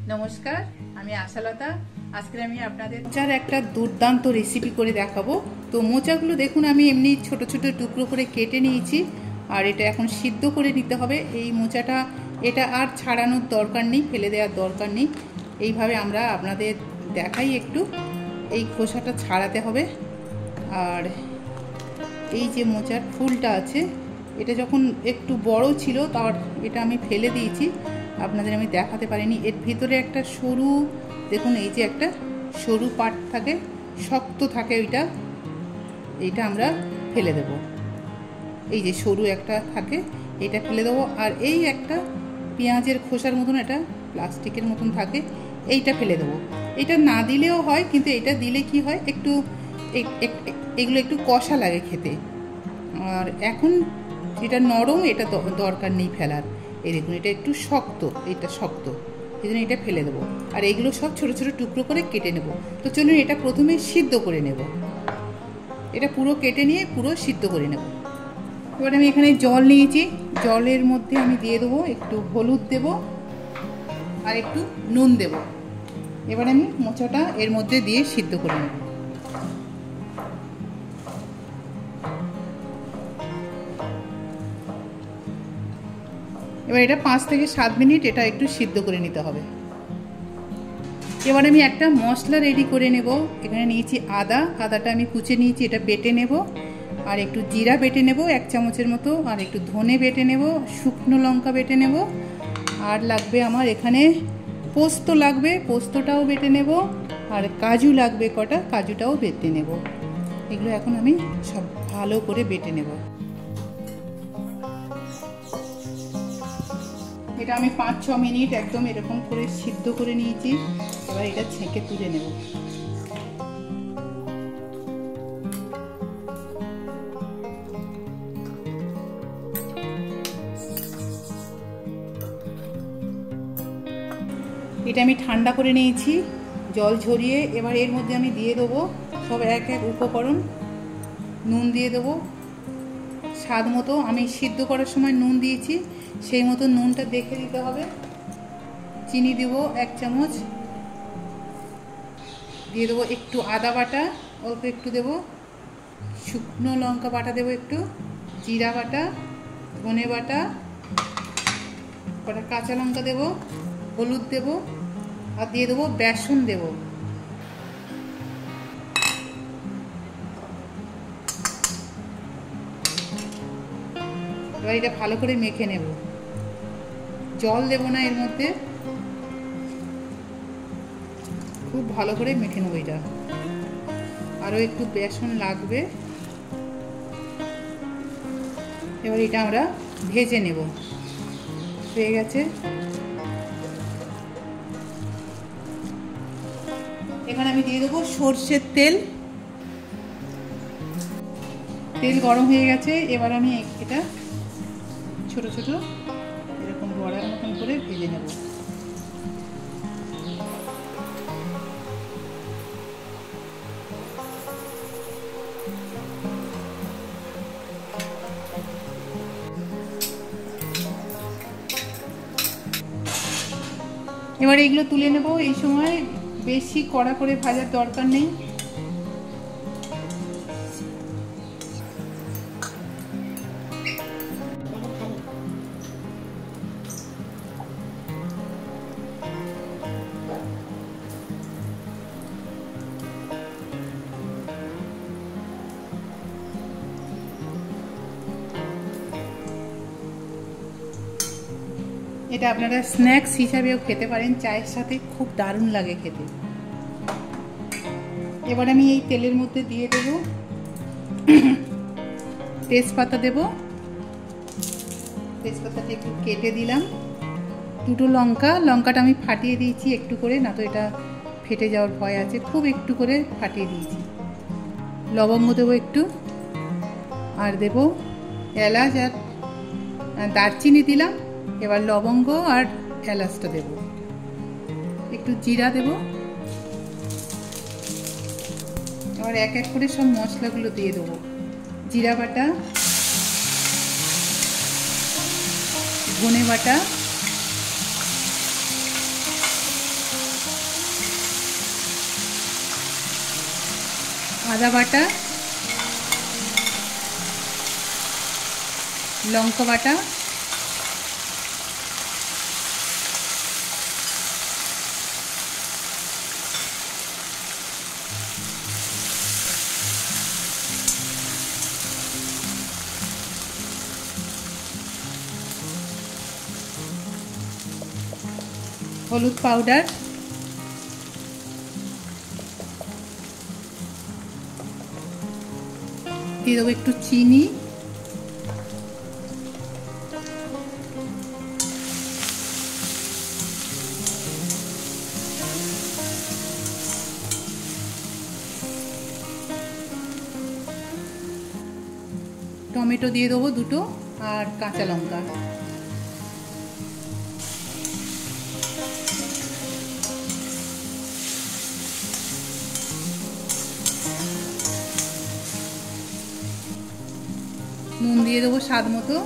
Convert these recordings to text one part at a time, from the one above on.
নমস্কার, আমি আশালতা। আজকে আমি আপনাদের মোচার একটা দুর্দান্ত রেসিপি করে দেখাবো। তো মোচাগুলো দেখুন আমি এমনি ছোট ছোট টুকরো করে কেটে নিয়েছি, আর এটা এখন সিদ্ধ করে নিতে হবে। এই মোচাটা এটা আর ছাড়ানোর দরকার নেই, ফেলে দেওয়ার দরকার নেই। এইভাবে আমরা আপনাদের দেখাই একটু। এই খোসাটা ছাড়াতে হবে। আর এই যে মোচার ফুলটা আছে, এটা যখন একটু বড় ছিল তার এটা আমি ফেলে দিয়েছি, আপনাদের আমি দেখাতে পারিনি। এর ভিতরে একটা সরু, দেখুন এই যে একটা সরু পার্ট থাকে, শক্ত থাকে, এইটা আমরা ফেলে দেব। এই যে সরু একটা থাকে, এটা ফেলে দেবো। আর এই একটা পেঁয়াজের খোসার মতন, এটা প্লাস্টিকের মতন থাকে, এইটা ফেলে দেবো। এটা না দিলেও হয়, কিন্তু এটা দিলে কি হয়, একটু এগুলো একটু কষা লাগে খেতে। আর এখন এটা নরম, এটা দরকার নেই ফেলার। এই দেখুন এটা একটু শক্ত, এটা শক্ত, এই জন্য এটা ফেলে দেবো। আর এইগুলো সব ছোট ছোট টুকরো করে কেটে নেব। তো চলুন এটা প্রথমে সিদ্ধ করে নেব। এটা পুরো কেটে নিয়ে পুরো সিদ্ধ করে নেব। এবার আমি এখানে জল নিয়েছি, জলের মধ্যে আমি দিয়ে দেবো একটু হলুদ দেব আর একটু নুন দেব। এবার আমি মোচাটা এর মধ্যে দিয়ে সিদ্ধ করে নেব। এবার এটা 5 থেকে 7 মিনিট এটা একটু সিদ্ধ করে নিতে হবে। এবার আমি একটা মশলা রেডি করে নেব। এখানে নিয়েছি আদাটা আমি কুচে নিয়েছি, এটা বেটে নেব। আর একটু জিরা বেটে নেব 1 চামচের মতো, আর একটু ধনে বেটে নেব, শুকনো লঙ্কা বেটে নেব। আর লাগবে আমার এখানে পোস্ত লাগবে, পোস্তটাও বেটে নেব। আর কাজু লাগবে কটা, কাজুটাও বেটে নেব। এগুলো এখন আমি সব ভালো করে বেটে নেব। এটা আমি 5-6 মিনিট একদম এরকম করে সিদ্ধ করে নিয়েছি। এবার এটা ছেঁকে তুলে নেব। এটা আমি ঠান্ডা করে নিয়েছি জল ঝরিয়ে। এবার এর মধ্যে আমি দিয়ে দেবো সব এক এক উপকরণ। নুন দিয়ে দেবো স্বাদ মতো। আমি সিদ্ধ করার সময় নুন দিয়েছি, সেই মতো নুনটা দেখে দিতে হবে। চিনি দেব 1 চামচ, দিয়ে দেবো একটু আদা বাটা, অল্প একটু দেব শুকনো লঙ্কা বাটা, দেবো একটু জিরা বাটা, ধনে বাটা, কটা কাঁচা লঙ্কা দেব, হলুদ দেব, আর দিয়ে দেবো বেসন দেব। এবার এটা ভালো করে মেখে নেব। জল দেব না এর মধ্যে, খুব ভালো করে মেখে নেব। এটা আরও একটু বেসন লাগবে। এবার এটা আমরা ভেজে নেব। হয়ে গেছে। এখানে আমি দিয়ে দেবো সর্ষের তেল। তেল গরম হয়ে গেছে। এবার আমি এটা ছোট ছোট এরকম বড়ার মতন করে ভেজে নেব। এবার এগুলো তুলে নেব। এই সময় বেশি কড়া করে ভাজার দরকার নেই। এটা আপনারা স্ন্যাক্স হিসাবেও খেতে পারেন, চায়ের সাথে খুব দারুণ লাগে খেতে। এবার আমি এই তেলের মধ্যে দিয়ে দেব তেজপাতা দেব। তেজপাতাটা একটু কেটে দিলাম। দুটো লঙ্কাটা আমি ফাটিয়ে দিয়েছি একটু করে, না তো এটা ফেটে যাওয়ার ভয় আছে, খুব একটু করে ফাটিয়ে দিয়েছি। লবঙ্গ দেবো একটু, আর দেব এলাচ আর দারচিনি দিলাম। এবার লবঙ্গ আর এলাচটা দেব, একটু জিরা দেব। এবার এক এক করে সব মশলাগুলো দিয়ে দেবো। জিরা বাটা, ধনে বাটা, আদা বাটা, লঙ্কা বাটা, হলুদ পাউডার, দিয়ে দেবো একটু চিনি, টমেটো দিয়ে দেবো দুটো, আর কাঁচা লঙ্কা। নুন দিয়ে দেবো স্বাদ মতো।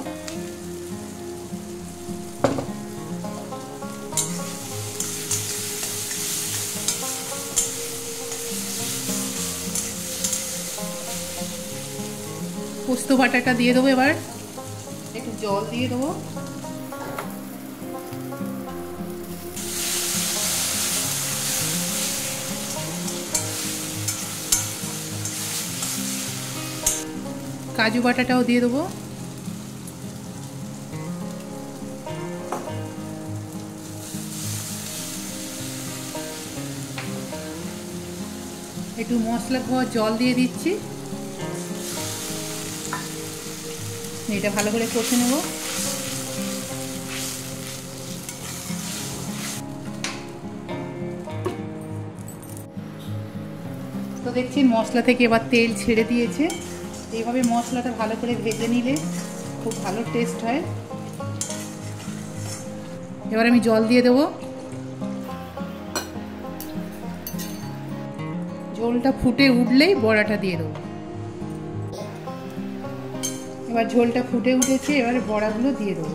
পোস্ত বাটাটা দিয়ে দেবো, এবার একটু জল দিয়ে দেবো। কাজু বাটাটাও দিয়ে দেবো। একটু মশলা ধোয়া জল দিয়ে দিচ্ছি, এটা ভালো করে কষে নেব। তো দেখছি মশলা থেকে এবার তেল ছেড়ে দিয়েছে। এইভাবে মশলাটা ভালো করে ভেজে নিলে খুব ভালো টেস্ট হয়। এবার আমি জল দিয়ে দেবো। ঝোলটা ফুটে উঠলেই বড়াটা দিয়ে দেবো। এবার ঝোলটা ফুটে উঠেছে, এবারে বড়াগুলো দিয়ে দেবো।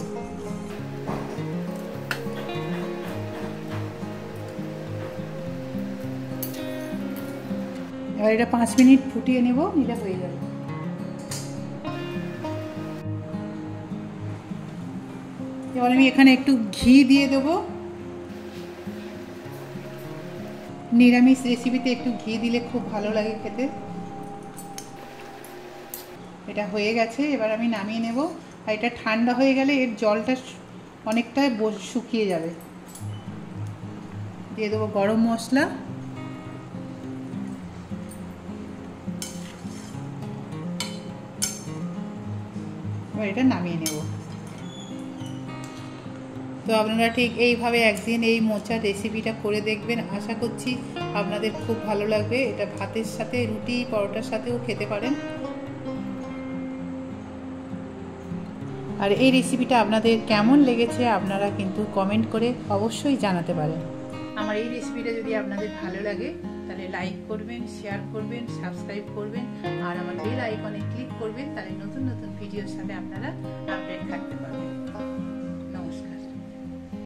এবার এটা 5 মিনিট ফুটিয়ে নেব, নিলে হয়ে যাবে। এবার আমি এখানে একটু ঘি দিয়ে দেবো। নিরামিষ রেসিপিতে একটু ঘি দিলে খুব ভালো লাগে খেতে। এটা হয়ে গেছে, এবার আমি নামিয়ে নেব। আর এটা ঠান্ডা হয়ে গেলে এর জলটা অনেকটা শুকিয়ে যাবে। দিয়ে দেবো গরম মশলা, এবার এটা নামিয়ে নেব। তো আপনারা ঠিক এইভাবে একদিন এই মোচার রেসিপিটা করে দেখবেন। আশা করছি আপনাদের খুব ভালো লাগবে। এটা ভাতের সাথে, রুটি পরোটার সাথেও খেতে পারেন। আর এই রেসিপিটা আপনাদের কেমন লেগেছে আপনারা কিন্তু কমেন্ট করে অবশ্যই জানাতে পারেন। আমার এই রেসিপিটা যদি আপনাদের ভালো লাগে তাহলে লাইক করবেন, শেয়ার করবেন, সাবস্ক্রাইব করবেন, আর আমার বেল আইকনে ক্লিক করবেন। তাহলে নতুন নতুন ভিডিওর সাথে আপনারা আপডেট থাকতে পারবেন।